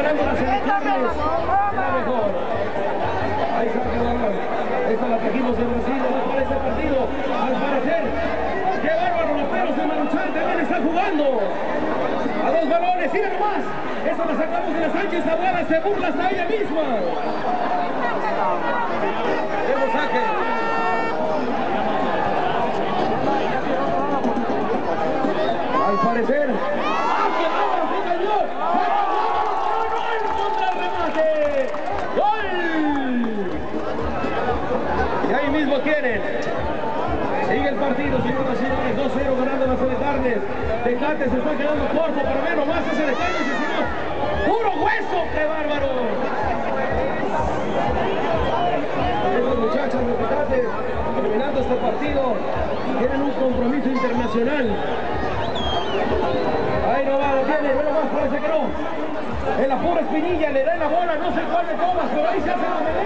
ganando las elecciones. La mejor. Ahí saca el balón. Esta la trajimos en Brasil. ¿No para este partido? Al parecer. ¡Qué bárbaro! Los perros de Maruchan también están jugando. A dos balones. ¡Mira nomás! Eso la sacamos de la Sánchez Taboada. Se burla hasta ella misma. Demos saque. Al parecer. ¡Ah, qué bárbaro! ¡Se cayó! ¡Gol contra el remate! ¡Gol! Y ahí mismo quieren. Sigue el partido, señoras y señores. 2-0 ganando las Telecarnes. Tecate se está quedando corto, pero ve nomás ese detalle, ese señor. ¡Puro hueso! ¡Qué bárbaro! Estos muchachos de Tecate, terminando este partido, tienen un compromiso internacional. Ahí no va, lo tiene, ve nomás, parece que no. En la pura espinilla le da la bola, no sé cuál de todas, pero ahí se hace la